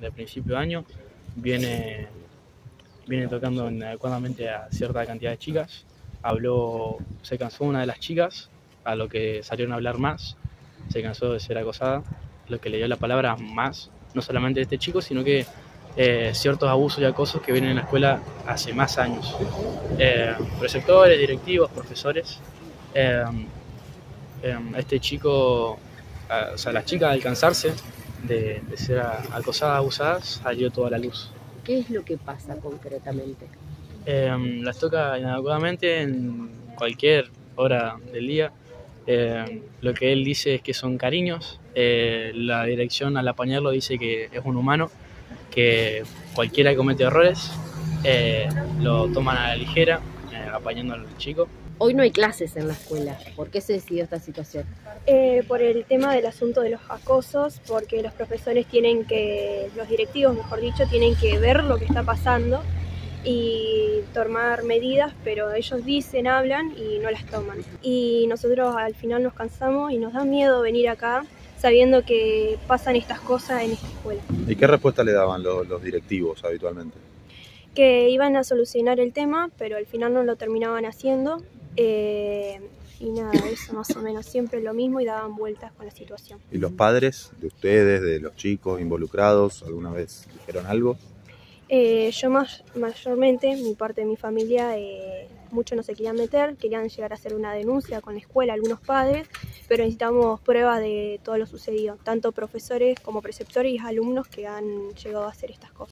de principio de año, viene tocando inadecuadamente a cierta cantidad de chicas. Se cansó una de las chicas, a lo que salieron a hablar más, se cansó de ser acosada, lo que le dio la palabra más, no solamente de este chico, sino que ciertos abusos y acosos que vienen en la escuela hace más años. Preceptores, directivos, profesores. Este chico, o sea, la chica al cansarse de ser acosada, abusada, salió toda la luz. ¿Qué es lo que pasa concretamente? Las toca inadecuadamente en cualquier hora del día. Lo que él dice es que son cariños. La dirección al apañarlo dice que es un humano, que cualquiera que comete errores lo toman a la ligera, apañando al chico. Hoy no hay clases en la escuela. ¿Por qué se decidió esta situación? Por el tema del asunto de los acosos, porque los profesores los directivos mejor dicho, tienen que ver lo que está pasando y tomar medidas, pero ellos dicen, hablan y no las toman. Y nosotros al final nos cansamos y nos da miedo venir acá sabiendo que pasan estas cosas en esta escuela. ¿Y qué respuesta le daban los directivos habitualmente? Que iban a solucionar el tema, pero al final no lo terminaban haciendo. Y nada, eso más o menos, siempre lo mismo y daban vueltas con la situación. ¿Y los padres de ustedes, de los chicos involucrados, alguna vez dijeron algo? Yo mayormente, mi parte de mi familia, muchos no se querían meter, querían llegar a hacer una denuncia con la escuela, algunos padres, pero necesitamos pruebas de todo lo sucedido, tanto profesores como preceptores y alumnos que han llegado a hacer estas cosas.